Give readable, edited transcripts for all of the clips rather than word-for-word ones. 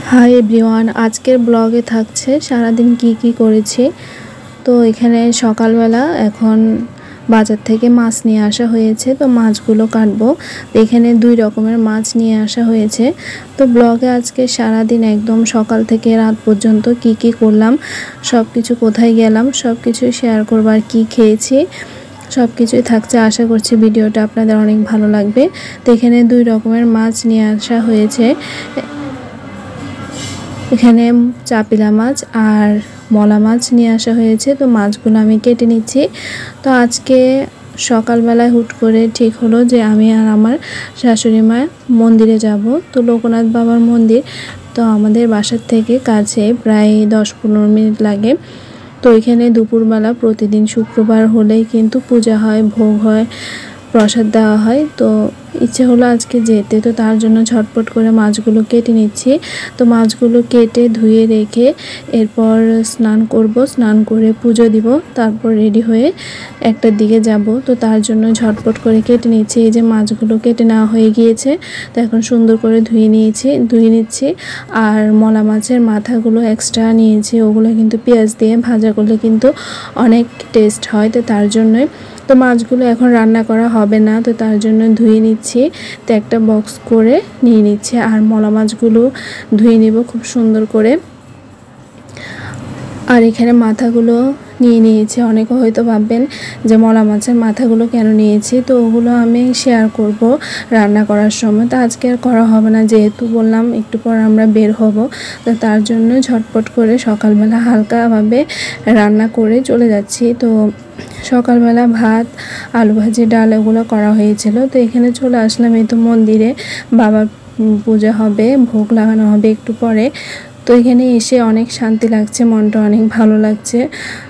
Hi everyone, আজকের ব্লগে থাকছে সারাদিন কি করেছি। তো এখানে সকালবেলা এখন বাজার থেকে মাছ নিয়ে আসা হয়েছে, তো মাছগুলো কাটবো। এখানে 2 রকমের মাছ নিয়ে আসা হয়েছে। তো ব্লগে আজকে সারাদিন একদম সকাল থেকে রাত পর্যন্ত কি করলাম, সব কিছু কোথায় গেলাম সব কিছু শেয়ার করবো, আর কি খেয়েছি সব কিছুই থাকছে। আশা করছি ভিডিওটা আপনাদের অনেক ভালো লাগবে। তো এখানে 2 রকমের মাছ নিয়ে আসা হয়েছে। এখানে চাপিলা মাছ আর মলা মাছ নিয়ে আসা হয়েছে। তো মাছগুলো আমি কেটে নিচ্ছি। তো আজকে সকালবেলায় হুট করে ঠিক হলো যে আমি আর আমার শাশুড়ি মা মন্দিরে যাব। তো লোকনাথ বাবার মন্দির তো আমাদের বাসার থেকে কাছে, প্রায় 10-15 মিনিট লাগে। তো এখানে দুপুরবেলা প্রতিদিন শুক্রবার হলেই কিন্তু পূজা হয়, ভোগ হয়, প্রসাদ দেওয়া হয়। তো ইচ্ছে হলো আজকে যেতে, তো তার জন্য ঝটপট করে মাছগুলো কেটে নিচ্ছি। তো মাছগুলো কেটে ধুয়ে রেখে এরপর স্নান করব, স্নান করে পুজো দিব, তারপর রেডি হয়ে একটার দিকে যাব। তো তার জন্য ঝটপট করে কেটে নিচ্ছি। এই যে মাছগুলো কেটে নেওয়া হয়ে গিয়েছে, তো এখন সুন্দর করে ধুয়ে নিচ্ছি। আর মলা মাছের মাথাগুলো এক্সট্রা নিয়েছি, ওগুলো কিন্তু পেঁয়াজ দিয়ে ভাজা করলে কিন্তু অনেক টেস্ট হয়। তো তার জন্যই তো মাছগুলো এখন রান্না করা হবে না, তো তার জন্য ধুয়ে নিচ্ছি। তো একটা বক্স করে নিয়ে নিচ্ছি, আর মলা মাছগুলো ধুয়ে নেব খুব সুন্দর করে। আর এখানে মাথাগুলো নিয়ে নিয়েছি। অনেকে হয়তো ভাববেন যে মলা মাছের মাথাগুলো কেন নিয়েছি, তো ওগুলো আমি শেয়ার করব রান্না করার সময়। তো আজকে আর করা হবে না, যেহেতু বললাম একটু পর আমরা বের হব। তো তার জন্য ঝটপট করে সকালবেলা হালকাভাবে রান্না করে চলে যাচ্ছি। তো সকালবেলা ভাত, আলু ভাজি, ডাল এগুলো করা হয়েছিল। তো এখানে চলে আসলাম, এই তো মন্দিরে বাবার পূজা হবে, ভোগ লাগানো হবে একটু পরে। তো এখানে এসে অনেক শান্তি লাগছে, মনটা অনেক ভালো লাগছে।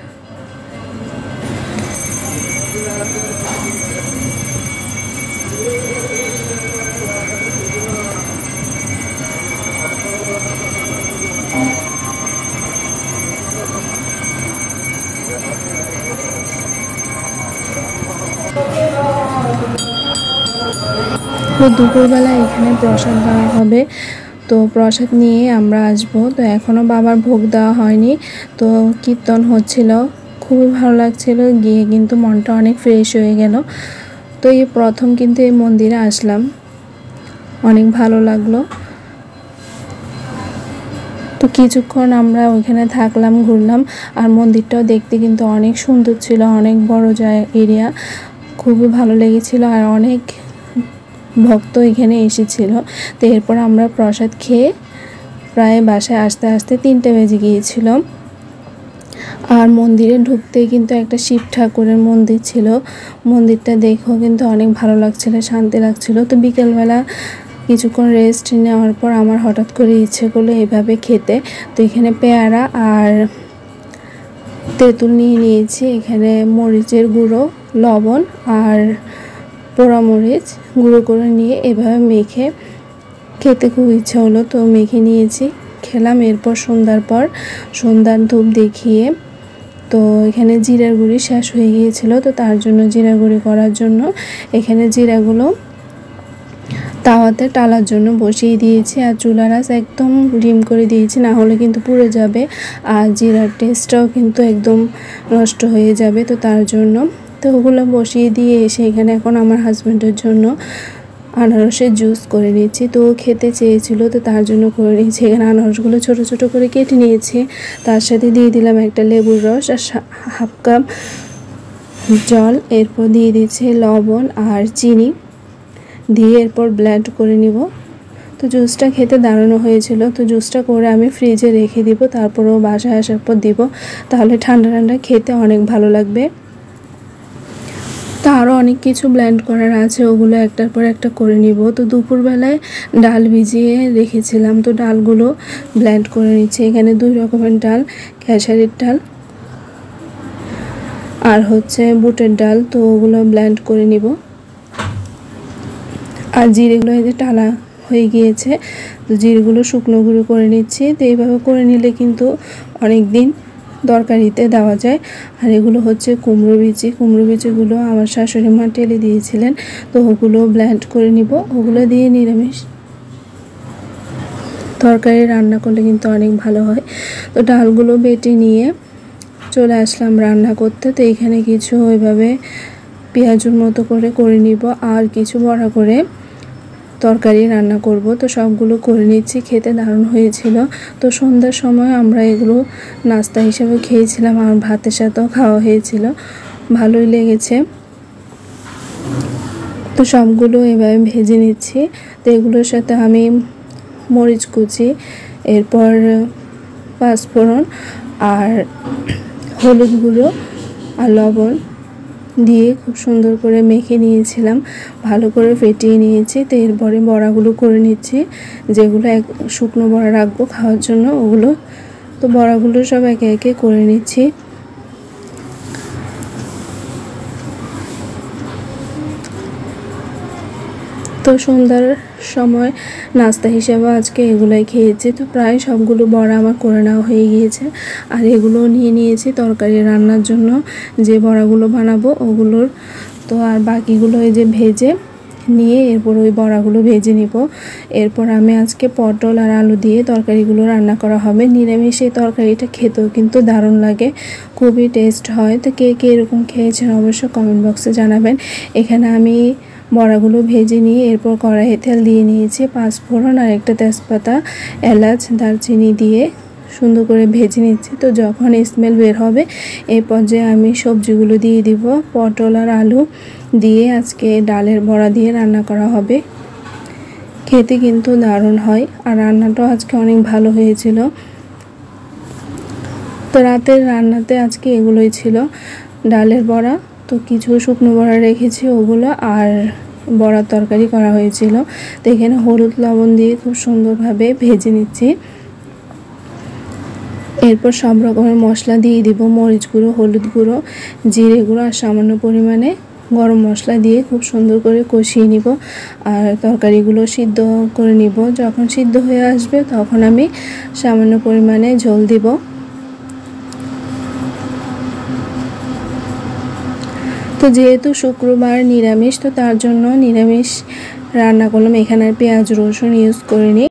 তো দুপুরবেলা এখানে প্রসাদ দেওয়া হবে, তো প্রসাদ নিয়ে আমরা আসব। তো এখনও বাবার ভোগ দেওয়া হয়নি। তো কীর্তন হচ্ছিল, খুবই ভালো লাগছিল, গিয়ে কিন্তু মনটা অনেক ফ্রেশ হয়ে গেল। তো এই প্রথম কিন্তু এই মন্দিরে আসলাম, অনেক ভালো লাগলো। তো কিছুক্ষণ আমরা ওইখানে থাকলাম, ঘুরলাম। আর মন্দিরটাও দেখতে কিন্তু অনেক সুন্দর ছিল, অনেক বড় এরিয়া, খুবই ভালো লেগেছিল। আর অনেক ভক্ত এখানে এসেছিল। তো এরপর আমরা প্রসাদ খেয়ে প্রায় বাসায় আসতে আসতে 3টে বেজে গিয়েছিল। আর মন্দিরে ঢুকতেই কিন্তু একটা শিব ঠাকুরের মন্দির ছিল। মন্দিরটা দেখেও কিন্তু অনেক ভালো লাগছিল, শান্তি লাগছিল। তো বিকেলবেলা কিছুক্ষণ রেস্ট নেওয়ার পর আমার হঠাৎ করে ইচ্ছে করলো এভাবে খেতে। তো এখানে পেয়ারা আর তেঁতুল নিয়ে নিয়েছি। এখানে মরিচের গুঁড়ো, লবণ আর পোড়ামরিচ গুঁড়ো করে নিয়ে এভাবে মেখে খেতে খুব ইচ্ছা হলো, তো মেখে নিয়েছি, খেলাম। এরপর সন্ধ্যার ধূপ দেখিয়ে, তো এখানে জিরার গুঁড়ি শেষ হয়ে গিয়েছিল। তো তার জন্য জিরা গুঁড়ি করার জন্য এখানে জিরাগুলো তাওয়াতে টালার জন্য বসিয়ে দিয়েছি। আর চুলার আঁচ একদম ডিম করে দিয়েছি, না হলে কিন্তু পুড়ে যাবে, আর জিরার টেস্টটাও কিন্তু একদম নষ্ট হয়ে যাবে। তো তার জন্য তো ওগুলো বসিয়ে দিয়ে এসে এখানে এখন আমার হাজব্যান্ডের জন্য আনারসের জুস করে নিয়েছি। তো খেতে চেয়েছিল, তো তার জন্য করে নিয়েছি। এখানে আনারসগুলো ছোট ছোট করে কেটে নিয়েছি, তার সাথে দিয়ে দিলাম একটা লেবুর রস আর হাফ কাপ জল। এরপর দিয়ে দিচ্ছি লবণ আর চিনি দিয়ে এরপর ব্লেন্ড করে নিব। তো জুসটা খেতে দারুণ হয়েছিল। তো জুসটা করে আমি ফ্রিজে রেখে দিব, তারপরেও বাসায় আসার পর দিব, তাহলে ঠান্ডা ঠান্ডা খেতে অনেক ভালো লাগবে। তো আরও অনেক কিছু ব্লেন্ড করার আছে, ওগুলো একটার পর একটা করে নিব। তো দুপুরবেলায় ডাল ভিজিয়ে রেখেছিলাম, তো ডালগুলো ব্লেন্ড করে নিচ্ছি। এখানে 2 রকমের ডাল, খেসারির ডাল আর হচ্ছে বুটের ডাল। তো ওগুলো ব্লেন্ড করে নিব। আর জিরেগুলো এই যে টালা হয়ে গিয়েছে, তো জিরেগুলো শুকনো গুঁড়ো করে নিচ্ছি। তো এইভাবে করে নিলে কিন্তু অনেক দিন তরকারিতে দেওয়া যায়। আর এগুলো হচ্ছে কুমড়ো বিচিগুলো আমার শাশুড়ি মা টেলে দিয়েছিলেন, তো ওগুলো ব্লেন্ড করে নিব। ওগুলো দিয়ে নিরামিষ তরকারি রান্না করলে কিন্তু অনেক ভালো হয়। তো ডালগুলো বেটে নিয়ে চলে আসলাম রান্না করতে। তো এখানে কিছু ওইভাবে পেঁয়াজুর মতো করে নিব, আর কিছু বড়া করে তরকারি রান্না করব। তো সবগুলো করে নিচ্ছি, খেতে দারুণ হয়েছিল। তো সন্ধ্যার সময় আমরা এগুলো নাস্তা হিসেবে খেয়েছিলাম, আর ভাতের সাথেও খাওয়া হয়েছিল, ভালোই লেগেছে। তো সবগুলো এভাবে ভেজে নিচ্ছি। তো এগুলোর সাথে আমি মরিচ কুচি, এরপর পাঁচফোড়ন আর হলুদ গুঁড়ো আর লবণ দিয়ে খুব সুন্দর করে মেখে নিয়েছিলাম, ভালো করে ফেটিয়ে নিয়েছি। তো এরপরে বড়াগুলো করে নিচ্ছি, যেগুলো শুকনো বড়া রাখবো খাওয়ার জন্য ওগুলো। তো বড়াগুলো সব একে একে করে নিচ্ছি। তো সন্ধ্যার সময় নাস্তা হিসেবে আজকে এগুলোই খেয়েছি। তো প্রায় সবগুলো বড়া আমার করে নেওয়া হয়ে গিয়েছে, আর এগুলো নিয়ে নিয়েছি তরকারি রান্নার জন্য, যে বড়াগুলো বানাবো ওগুলোর। তো আর বাকিগুলো এই যে ভেজে নিয়ে এরপর ওই বড়াগুলো ভেজে নিব। এরপর আমি আজকে পটল আর আলু দিয়ে তরকারিগুলো রান্না করা হবে। নিরামিষ এই তরকারিটা খেতেও কিন্তু দারুণ লাগে, খুবই টেস্ট হয়। তো কে কে এরকম খেয়েছেন অবশ্যই কমেন্ট বক্সে জানাবেন। এখানে আমি বড়াগুলো ভেজে নিয়ে এরপর কড়াইয়ে তেল দিয়ে নিয়েছি, পাঁচফোড়ন আর একটা তেজপাতা, এলাচ, দারচিনি দিয়ে সুন্দর করে ভেজে নিচ্ছি। তো যখন স্মেল বের হবে এই পর্যায়ে আমি সবজিগুলো দিয়ে দিব। পটল আর আলু দিয়ে আজকে ডালের বড়া দিয়ে রান্না করা হবে, খেতে কিন্তু দারুণ হয়, আর রান্নাটাও আজকে অনেক ভালো হয়েছিল। তো রাতের রান্নাতে আজকে এগুলোই ছিল, ডালের বড়া, তো কিছু শুকনো বড়া রেখেছি ওগুলো, আর বড়ার তরকারি করা হয়েছিল। তো এখানে হলুদ লবণ দিয়ে খুব সুন্দরভাবে ভেজে নিচ্ছি। এরপর সব রকমের মশলা দিয়ে দিব, মরিচ গুঁড়ো, হলুদ গুঁড়ো, জিরে গুঁড়ো আর সামান্য পরিমাণে গরম মশলা দিয়ে খুব সুন্দর করে কষিয়ে নিব, আর তরকারিগুলো সিদ্ধ করে নিব। যখন সিদ্ধ হয়ে আসবে তখন আমি সামান্য পরিমাণে ঝোল দিব। তো যেহেতু শুক্রবার নিরামিষ, তো তার জন্য নিরামিষ রান্না করলাম। এখানে আর পেঁয়াজ রসুন ইউজ করিনি।